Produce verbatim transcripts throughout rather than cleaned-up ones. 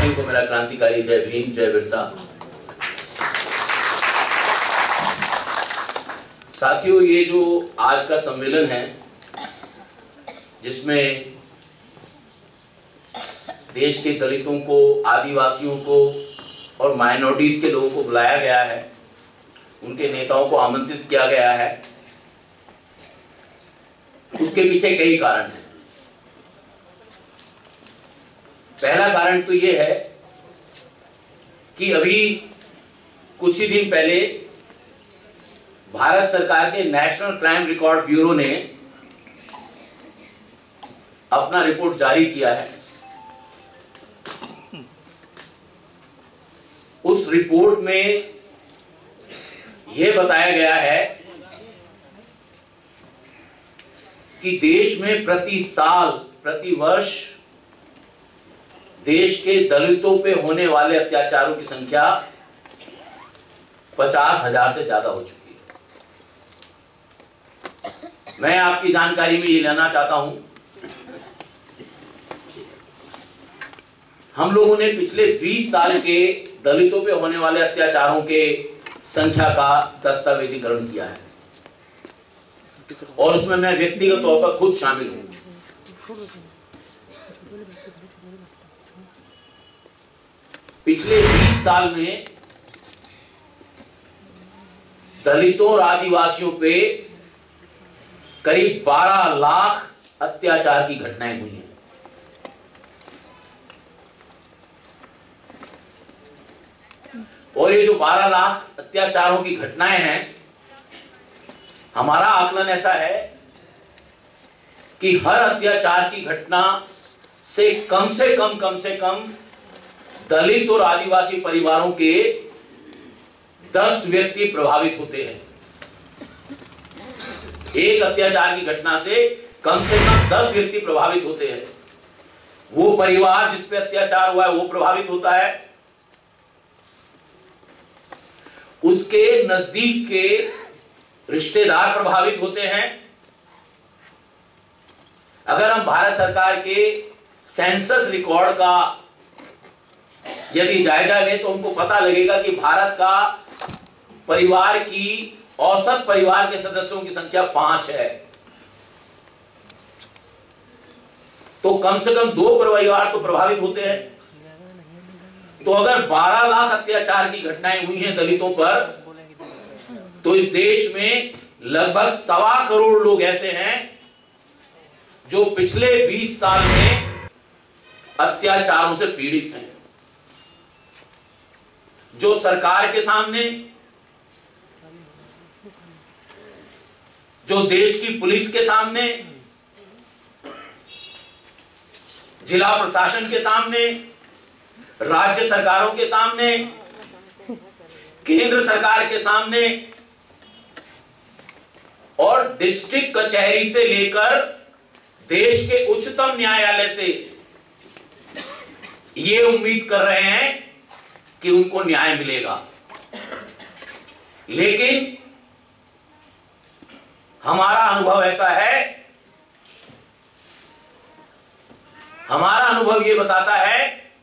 क्रांतिकारियों को मेरा क्रांतिकारी जय भीम, जय बिरसा। साथियों, ये जो आज का सम्मेलन है जिसमें देश के दलितों को, आदिवासियों को और माइनॉरिटीज के लोगों को बुलाया गया है, उनके नेताओं को आमंत्रित किया गया है, उसके पीछे कई कारण हैं। पहला कारण तो ये है कि अभी कुछ ही दिन पहले भारत सरकार के नेशनल क्राइम रिकॉर्ड ब्यूरो ने अपना रिपोर्ट जारी किया है। उस रिपोर्ट में यह बताया गया है कि देश में प्रति साल, प्रति वर्ष देश के दलितों पे होने वाले अत्याचारों की संख्या पचास हजार से ज्यादा हो चुकी है। मैं आपकी जानकारी में ये लेना चाहता हूं, हम लोगों ने पिछले बीस साल के दलितों पे होने वाले अत्याचारों के संख्या का दस्तावेजीकरण किया है और उसमें मैं व्यक्तिगत तौर पर खुद शामिल हूं। पिछले बीस साल में दलितों और आदिवासियों पे करीब बारह लाख अत्याचार की घटनाएं हुई हैं। और ये जो बारह लाख अत्याचारों की घटनाएं हैं, हमारा आकलन ऐसा है कि हर अत्याचार की घटना से कम से कम कम से कम दलित और आदिवासी परिवारों के दस व्यक्ति प्रभावित होते हैं। एक अत्याचार की घटना से कम से कम दस व्यक्ति प्रभावित होते हैं। वो परिवार जिस पे अत्याचार हुआ है वो प्रभावित होता है, उसके नजदीक के रिश्तेदार प्रभावित होते हैं। अगर हम भारत सरकार के सेंसस रिकॉर्ड का यदि जायजा लें तो हमको पता लगेगा कि भारत का परिवार की औसत परिवार के सदस्यों की संख्या पांच है। तो कम से कम दो परिवार तो प्रभावित होते हैं। तो अगर बारह लाख अत्याचार की घटनाएं हुई हैं दलितों पर, तो इस देश में लगभग सवा करोड़ लोग ऐसे हैं जो पिछले बीस साल में अत्याचारों से पीड़ित हैं, जो सरकार के सामने, जो देश की पुलिस के सामने, जिला प्रशासन के सामने, राज्य सरकारों के सामने, केंद्र सरकार के सामने और डिस्ट्रिक्ट कचहरी से लेकर देश के उच्चतम न्यायालय से ये उम्मीद कर रहे हैं कि उनको न्याय मिलेगा। लेकिन हमारा अनुभव ऐसा है, हमारा अनुभव ये बताता है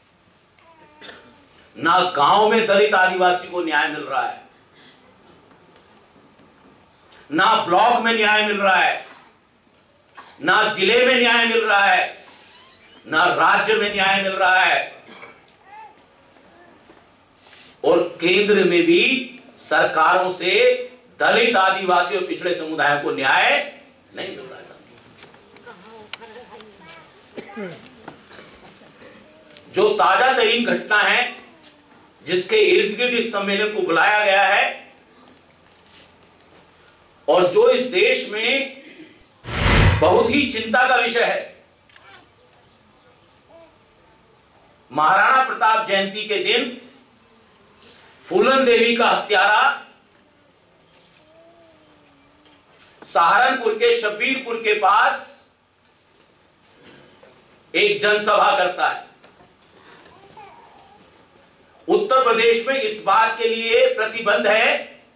ना गांव में दलित आदिवासी को न्याय मिल रहा है, ना ब्लॉक में न्याय मिल रहा है, ना जिले में न्याय मिल रहा है, ना राज्य में न्याय मिल रहा है, और केंद्र में भी सरकारों से दलित, आदिवासी और पिछड़े समुदायों को न्याय नहीं मिल रहा है। जो ताजा तरीन घटना है जिसके इर्द गिर्द इस सम्मेलन को बुलाया गया है और जो इस देश में बहुत ही चिंता का विषय है, महाराणा प्रताप जयंती के दिन फूलन देवी का हत्यारा सहारनपुर के शब्बीरपुर के पास एक जनसभा करता है। उत्तर प्रदेश में इस बात के लिए प्रतिबंध है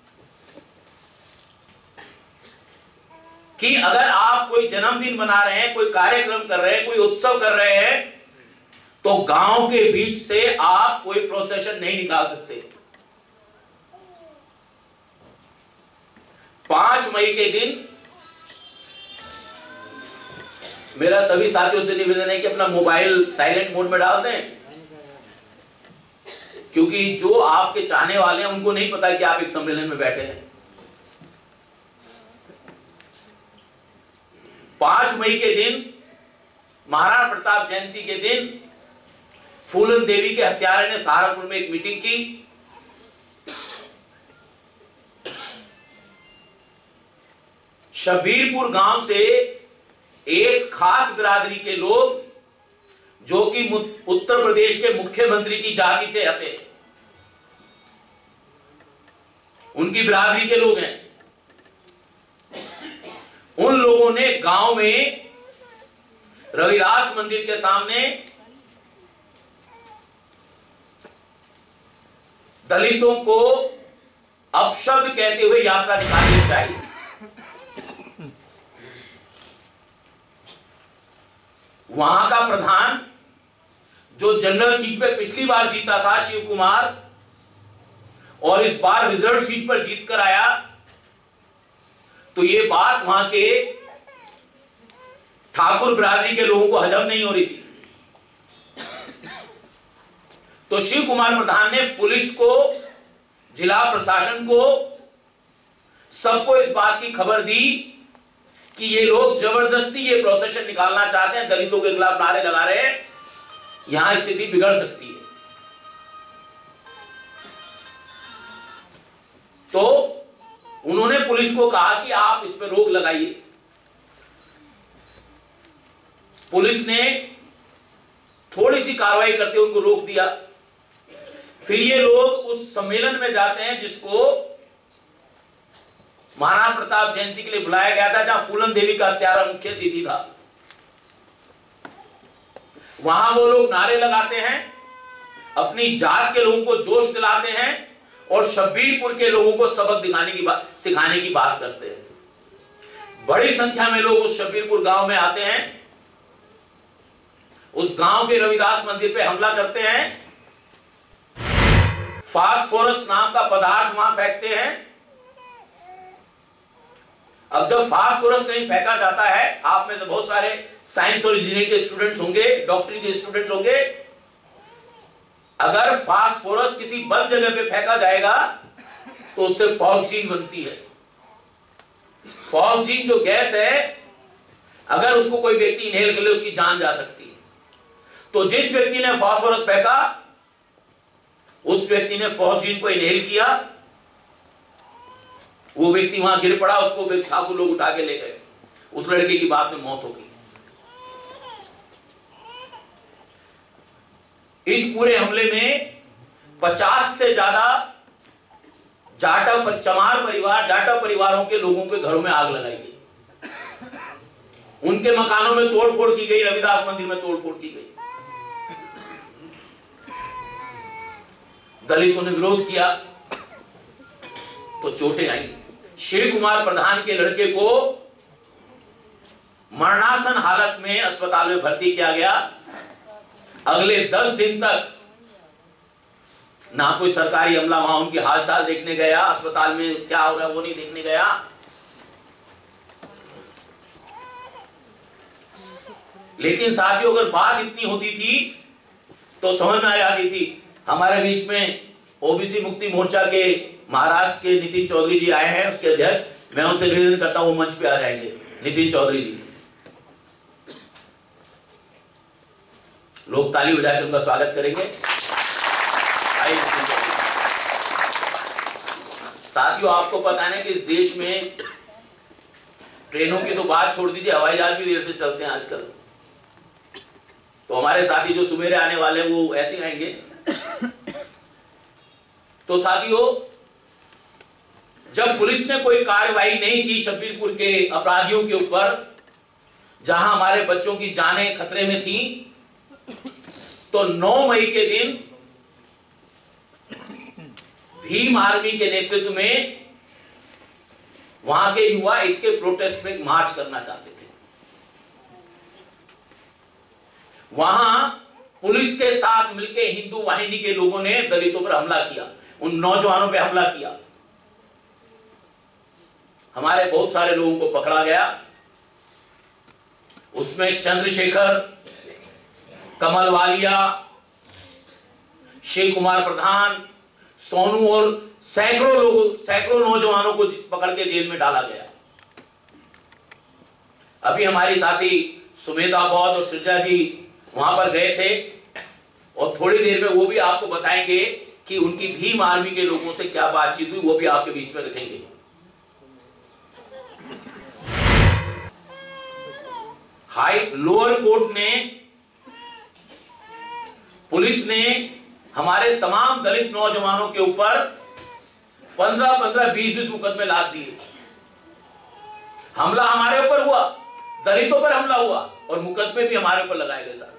कि अगर आप कोई जन्मदिन मना रहे हैं, कोई कार्यक्रम कर रहे हैं, कोई उत्सव कर रहे हैं, तो गांव के बीच से आप कोई प्रोसेशन नहीं निकाल सकते। पांच मई के दिन मेरा सभी साथियों से निवेदन है कि अपना मोबाइल साइलेंट मोड में डाल दें, क्योंकि जो आपके चाहने वाले हैं उनको नहीं पता कि आप एक सम्मेलन में बैठे हैं। पांच मई के दिन, महाराणा प्रताप जयंती के दिन, फूलन देवी के हत्यारे ने सहारनपुर में एक मीटिंग की। शब्बीरपुर गांव से एक खास बिरादरी के लोग, जो कि उत्तर प्रदेश के मुख्यमंत्री की जाति से आते हैं, उनकी बिरादरी के लोग हैं, उन लोगों ने गांव में रविदास मंदिर के सामने दलितों को अपशब्द कहते हुए यात्रा निकालनी चाहिए। वहां का प्रधान, जो जनरल सीट पे पिछली बार जीता था, शिव कुमार, और इस बार रिजर्व सीट पर जीत कर आया, तो ये बात वहां के ठाकुर बिरादरी के लोगों को हजम नहीं हो रही थी। तो शिव कुमार प्रधान ने पुलिस को, जिला प्रशासन को, सबको इस बात की खबर दी कि ये लोग जबरदस्ती ये प्रोसेशन निकालना चाहते हैं, दलितों के खिलाफ नारे लगा रहे हैं, यहां स्थिति बिगड़ सकती है। तो उन्होंने पुलिस को कहा कि आप इस पर रोक लगाइए। पुलिस ने थोड़ी सी कार्रवाई करते उनको रोक दिया। फिर ये लोग उस सम्मेलन में जाते हैं जिसको महाराणा प्रताप जयंती के लिए बुलाया गया था, जहां फूलन देवी का हत्यारा मुख्य अतिथि था। वहां वो लोग नारे लगाते हैं, अपनी जात के लोगों को जोश दिलाते हैं और शब्बीरपुर के लोगों को सबक दिखाने की बात, सिखाने की बात करते हैं। बड़ी संख्या में लोग उस शब्बीरपुर गांव में आते हैं, उस गांव के रविदास मंदिर पे हमला करते हैं, फास्फोरस नाम का पदार्थ वहां फेंकते हैं। अब जब फास्फोरस कहीं फेंका जाता है, आप में से बहुत सारे साइंस और इंजीनियरिंग के स्टूडेंट्स होंगे, डॉक्टरी के स्टूडेंट्स होंगे, अगर फास्फोरस किसी बंद जगह पे फेंका जाएगा तो उससे फॉस्जीन बनती है। फॉस्जीन जो गैस है, अगर उसको कोई व्यक्ति इनहेल कर ले, उसकी जान जा सकती है। तो जिस व्यक्ति ने फास्फोरस फेंका, उस व्यक्ति ने फॉस्जीन को इनहेल किया, वो व्यक्ति वहां गिर पड़ा, उसको फिर ठाकुर लोग उठा के ले गए। उस लड़के की बाद में मौत हो गई। इस पूरे हमले में पचास से ज्यादा जाटा पर, चमार परिवार, जाटा परिवारों के लोगों के घरों में आग लगाई गई, उनके मकानों में तोड़फोड़ की गई, रविदास मंदिर में तोड़फोड़ की गई। दलितों ने विरोध किया तो चोटें आई। शिव कुमार प्रधान के लड़के को मरणासन हालत में अस्पताल में भर्ती किया गया। अगले दस दिन तक ना कोई सरकारी अमला वहां उनकी हालचाल देखने गया, अस्पताल में क्या हो रहा है वो नहीं देखने गया। लेकिन साथियों, अगर बात इतनी होती थी तो समझ में आ जाती थी। हमारे बीच में ओबीसी मुक्ति मोर्चा के महाराष्ट्र के नितिन चौधरी जी आए हैं, उसके अध्यक्ष। मैं उनसे निवेदन करता हूं वो मंच पे आ जाएंगे। नितिन चौधरी जी, लोग ताली बजाकर उनका स्वागत करेंगे। साथियों, आपको पता है कि इस देश में ट्रेनों की तो बात छोड़ दीजिए, हवाई जहाज भी देर से चलते हैं आजकल। तो हमारे साथी जो सुबेरे आने वाले हैं वो ऐसे आएंगे। तो साथियों, जब पुलिस ने कोई कार्रवाई नहीं की शब्बीरपुर के अपराधियों के ऊपर, जहां हमारे बच्चों की जानें खतरे में थी, तो नौ मई के दिन भीम आर्मी के नेतृत्व में वहां के युवा इसके प्रोटेस्ट में मार्च करना चाहते थे। वहां पुलिस के साथ मिलकर हिंदू वाहिनी के लोगों ने दलितों पर हमला किया, उन नौजवानों पे हमला किया। हमारे बहुत सारे लोगों को पकड़ा गया, उसमें चंद्रशेखर, कमल वालिया, शिव कुमार प्रधान, सोनू और सैकड़ों लोगों सैकड़ों नौजवानों को पकड़ के जेल में डाला गया। अभी हमारी साथी सुमेधा बौद्ध और सृजा जी वहां पर गए थे और थोड़ी देर में वो भी आपको बताएंगे कि उनकी भीम आर्मी के लोगों से क्या बातचीत हुई, वो भी आपके बीच में रखेंगे। हाई लोअर कोर्ट ने, पुलिस ने हमारे तमाम दलित नौजवानों के ऊपर पंद्रह पंद्रह बीस बीस मुकदमे लाद दिए। हमला हमारे ऊपर हुआ, दलितों पर हमला हुआ और मुकदमे भी हमारे ऊपर लगाए गए। साथ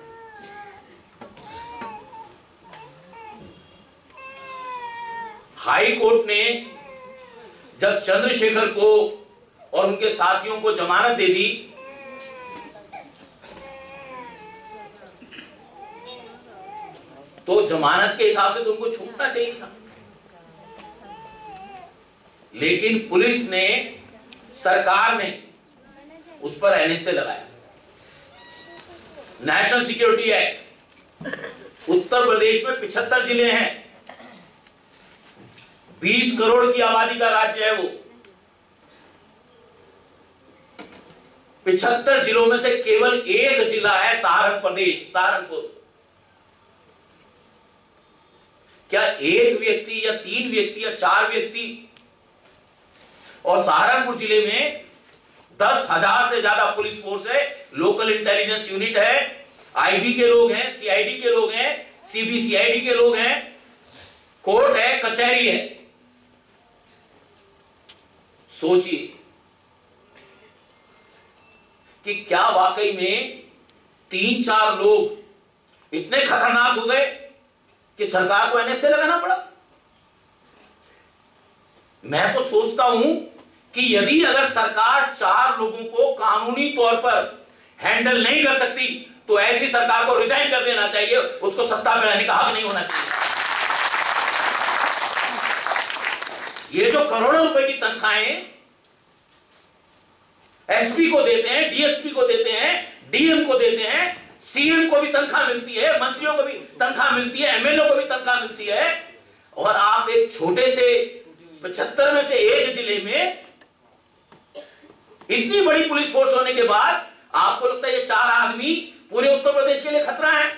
हाई कोर्ट ने जब चंद्रशेखर को और उनके साथियों को जमानत दे दी, तो जमानत के हिसाब से तो उनको छूटना चाहिए था, लेकिन पुलिस ने, सरकार ने उस पर एनएसए लगाया। National security act. Uttar Pradesh में पिछहत्तर जिले हैं, बीस करोड़ की आबादी का राज्य है वो। पिछहत्तर जिलों में से केवल एक जिला है सहारनपुर प्रदेश, सहारनपुर। क्या एक व्यक्ति या तीन व्यक्ति या चार व्यक्ति, और सहारनपुर जिले में दस हजार से ज्यादा पुलिस फोर्स है, लोकल इंटेलिजेंस यूनिट है, आईबी के लोग हैं, सीआईडी के लोग हैं, सीबीसीआईडी के लोग हैं, कोर्ट है, कचहरी है। सोचिए कि क्या वाकई में तीन चार लोग इतने खतरनाक हो गए कि सरकार को एनएसए लगाना पड़ा। मैं तो सोचता हूं कि यदि अगर सरकार चार लोगों को कानूनी तौर पर हैंडल नहीं कर सकती तो ऐसी सरकार को रिजाइन कर देना चाहिए, उसको सत्ता में रहने का हक नहीं होना चाहिए। ये जो करोड़ों रुपए की तनख्वाहें एसपी को देते हैं, डीएसपी को देते हैं, डीएम को देते हैं, सीएम को भी तनख्वाह मिलती है, मंत्रियों को भी तनख्वाह मिलती है, एमएलए को भी तनख्वाह मिलती है, और आप एक छोटे से पचहत्तर में से एक जिले में इतनी बड़ी पुलिस फोर्स होने के बाद आपको लगता है ये चार आदमी पूरे उत्तर प्रदेश के लिए खतरा है।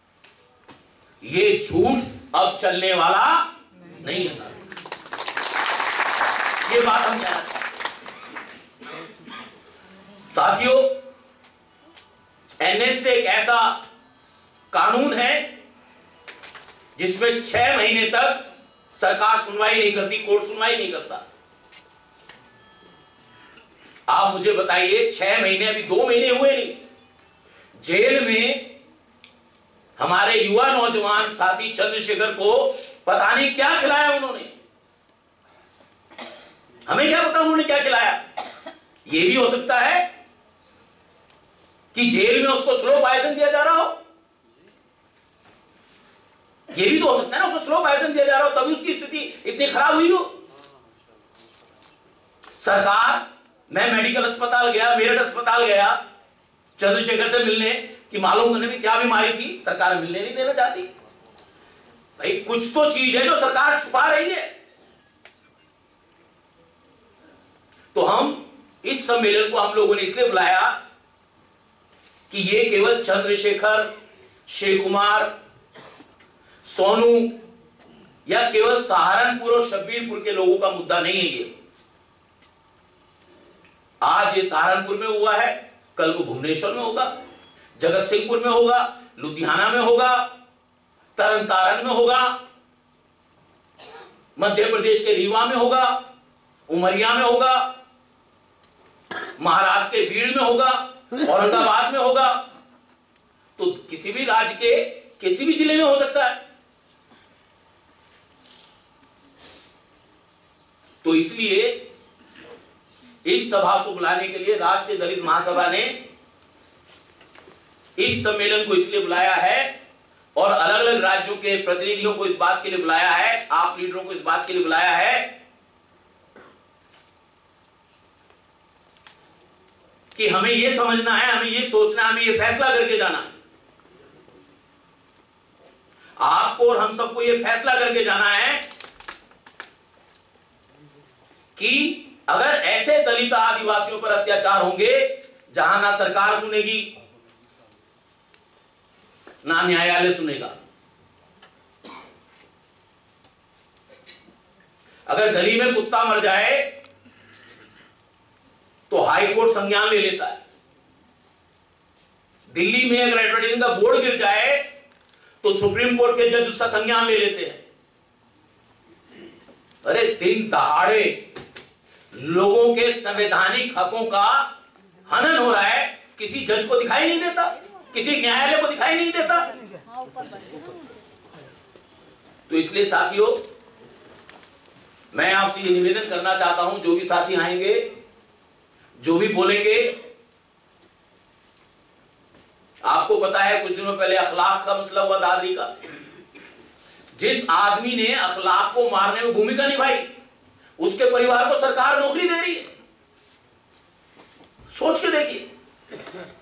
ये झूठ अब चलने वाला नहीं है साहब, ये बात हम कहना चाहते हैं। साथियों, एनएसए एक ऐसा कानून है जिसमें छह महीने तक सरकार सुनवाई नहीं करती, कोर्ट सुनवाई नहीं करता। आप मुझे बताइए, छह महीने, अभी दो महीने हुए नहीं, जेल में हमारे युवा नौजवान साथी चंद्रशेखर को पता नहीं क्या खिलाया उन्होंने, हमें क्या पता उन्होंने क्या खिलाया। यह भी हो सकता है कि जेल में उसको स्लो पॉइजन दिया जा रहा हो, यह भी तो हो सकता है ना, उसको स्लो पॉइजन दिया जा रहा हो तभी उसकी स्थिति इतनी खराब हुई हो। सरकार, मैं मेडिकल अस्पताल गया, मेरठ अस्पताल गया चंद्रशेखर से मिलने कि मालूम करने में क्या बीमारी थी, सरकार मिलने नहीं देना चाहती। भाई कुछ तो चीज है जो सरकार छुपा रही है। तो हम इस सम्मेलन को हम लोगों ने इसलिए बुलाया कि ये केवल चंद्रशेखर, शिव कुमार, सोनू या केवल सहारनपुर और शब्बीरपुर के लोगों का मुद्दा नहीं है। ये आज ये सहारनपुर में हुआ है, कल को भुवनेश्वर में होगा, जगत सिंहपुर में होगा, लुधियाना में होगा, तरन तारण में होगा, मध्य प्रदेश के रीवा में होगा, उमरिया में होगा, महाराष्ट्र के भीड़ में होगा, औरंगाबाद में होगा, तो किसी भी राज्य के किसी भी जिले में हो सकता है। तो इसलिए इस सभा को बुलाने के लिए राष्ट्रीय दलित महासभा ने इस सम्मेलन को इसलिए बुलाया है और अलग अलग राज्यों के प्रतिनिधियों को इस बात के लिए बुलाया है, आप लीडरों को इस बात के लिए बुलाया है कि हमें यह समझना है, हमें यह सोचना है, हमें यह फैसला करके जाना है। आपको और हम सबको यह फैसला करके जाना है कि अगर ऐसे दलित आदिवासियों पर अत्याचार होंगे जहां ना सरकार सुनेगी ना न्यायालय सुनेगा, अगर गली में कुत्ता मर जाए तो हाई कोर्ट संज्ञान ले लेता है, दिल्ली में अगर एडवर्टाइजिंग का बोर्ड गिर जाए तो सुप्रीम कोर्ट के जज उसका संज्ञान ले लेते हैं। अरे दिन दहाड़े लोगों के संवैधानिक हकों का हनन हो रहा है, किसी जज को दिखाई नहीं देता, किसी न्यायालय को दिखाई नहीं देता। तो इसलिए साथियों, मैं आपसे ये निवेदन करना चाहता हूं, जो भी साथी आएंगे, जो भी बोलेंगे, आपको पता है कुछ दिनों पहले अखलाक का मसला हुआ दादरी का। जिस आदमी ने अखलाक को मारने में भूमिका निभाई उसके परिवार को सरकार नौकरी दे रही है। सोच के देखिए,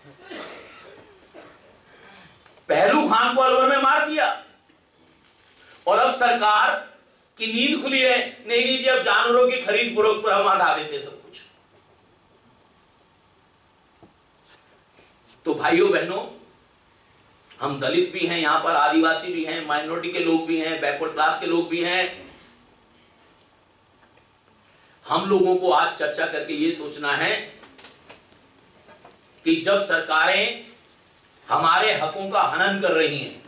पहलू खान को अलवर में मार दिया और अब सरकार की नींद खुली है, नहीं नहीं जी अब जानवरों की खरीद फरोख्त पर हम हटा देते सब कुछ। तो भाइयों बहनों, हम दलित भी हैं यहां पर, आदिवासी भी हैं, माइनॉरिटी के लोग भी हैं, बैकवर्ड क्लास के लोग भी हैं। हम लोगों को आज चर्चा करके ये सोचना है कि जब सरकारें हमारे हकों का हनन कर रही हैं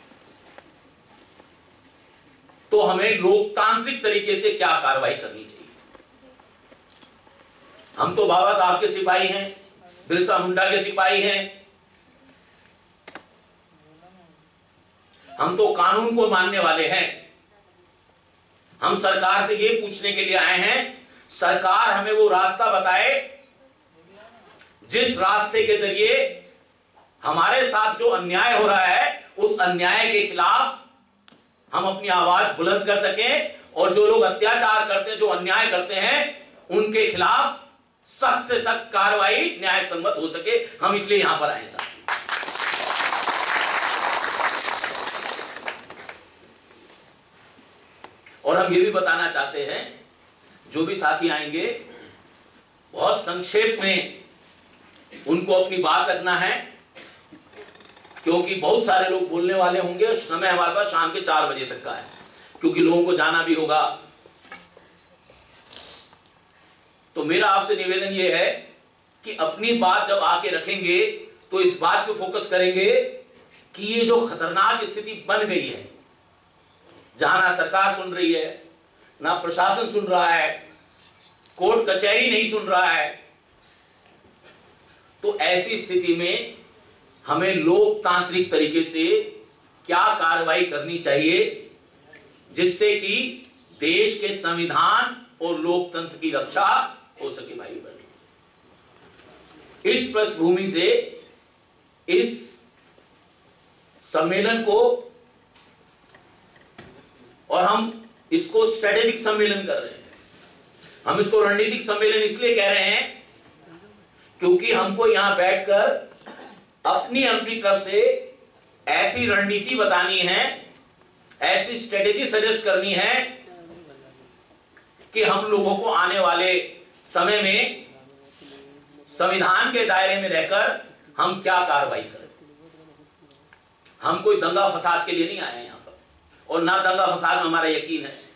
तो हमें लोकतांत्रिक तरीके से क्या कार्रवाई करनी चाहिए। हम तो बाबा साहब के सिपाही हैं, बिरसा मुंडा के सिपाही हैं, हम तो कानून को मानने वाले हैं। हम सरकार से ये पूछने के लिए आए हैं, सरकार हमें वो रास्ता बताए जिस रास्ते के जरिए हमारे साथ जो अन्याय हो रहा है उस अन्याय के खिलाफ हम अपनी आवाज बुलंद कर सकें और जो लोग अत्याचार करते हैं, जो अन्याय करते हैं, उनके खिलाफ सख्त से सख्त कार्रवाई न्याय सम्मत हो सके। हम इसलिए यहां पर आए साथी। और हम ये भी बताना चाहते हैं, जो भी साथी आएंगे बहुत संक्षेप में उनको अपनी बात रखना है, क्योंकि बहुत सारे लोग बोलने वाले होंगे और समय हमारे पास शाम के चार बजे तक का है, क्योंकि लोगों को जाना भी होगा। तो मेरा आपसे निवेदन यह है कि अपनी बात जब आके रखेंगे तो इस बात पे फोकस करेंगे कि ये जो खतरनाक स्थिति बन गई है, जहां ना सरकार सुन रही है, ना प्रशासन सुन रहा है, कोर्ट कचहरी नहीं सुन रहा है, तो ऐसी स्थिति में हमें लोकतांत्रिक तरीके से क्या कार्रवाई करनी चाहिए जिससे कि देश के संविधान और लोकतंत्र की रक्षा हो सके। भाई बहन, इस पृष्ठभूमि से इस सम्मेलन को, और हम इसको स्ट्रेटेजिक सम्मेलन कर रहे हैं, हम इसको रणनीतिक सम्मेलन इसलिए कह रहे हैं क्योंकि हमको यहां बैठकर अपनी अपनी तरफ से ऐसी रणनीति बतानी है, ऐसी स्ट्रेटेजी सजेस्ट करनी है कि हम लोगों को आने वाले समय में संविधान के दायरे में रहकर हम क्या कार्रवाई करें। हम कोई दंगा फसाद के लिए नहीं आए हैं यहां पर, और ना दंगा फसाद में हमारा यकीन है।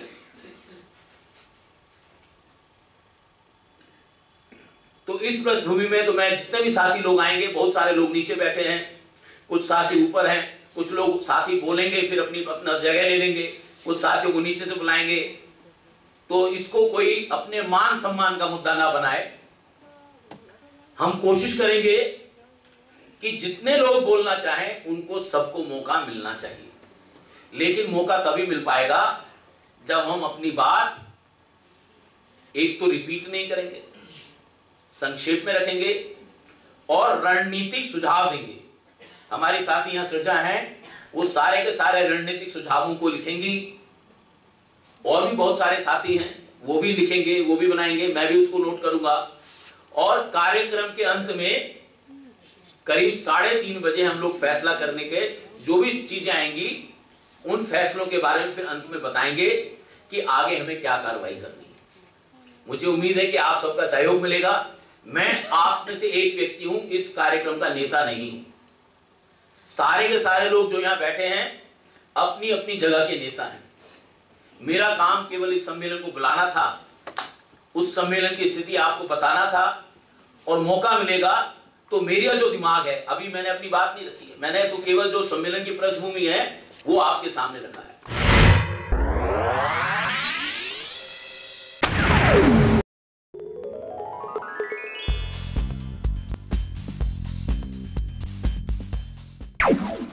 तो इस पृष्ठभूमि में तो मैं जितने भी साथी लोग आएंगे, बहुत सारे लोग नीचे बैठे हैं, कुछ साथी ऊपर हैं, कुछ लोग साथी बोलेंगे फिर अपनी अपना जगह ले लेंगे, कुछ साथियों को नीचे से बुलाएंगे। तो इसको कोई अपने मान सम्मान का मुद्दा ना बनाए। हम कोशिश करेंगे कि जितने लोग बोलना चाहें उनको सबको मौका मिलना चाहिए, लेकिन मौका तभी मिल पाएगा जब हम अपनी बात एक तो रिपीट नहीं करेंगे, संक्षेप में रखेंगे और रणनीतिक सुझाव देंगे। हमारी साथी यहां सृजा हैं, वो सारे के सारे रणनीतिक सुझावों को लिखेंगी। और भी बहुत सारे साथी हैं, वो भी लिखेंगे, वो भी बनाएंगे, मैं भी उसको नोट करूंगा। और कार्यक्रम के अंत में करीब साढ़े तीन बजे हम लोग फैसला करने के जो भी चीजें आएंगी उन फैसलों के बारे में फिर अंत में बताएंगे कि आगे हमें क्या कार्रवाई करनी है। मुझे उम्मीद है कि आप सबका सहयोग मिलेगा। मैं आप में से एक व्यक्ति हूं, इस कार्यक्रम का नेता नहीं हूं। सारे के सारे लोग जो यहां बैठे हैं अपनी अपनी जगह के नेता हैं। मेरा काम केवल इस सम्मेलन को बुलाना था, उस सम्मेलन की स्थिति आपको बताना था, और मौका मिलेगा तो मेरा जो दिमाग है, अभी मैंने अपनी बात नहीं रखी है, मैंने तो केवल जो सम्मेलन की पृष्ठभूमि है वो आपके सामने रखा है।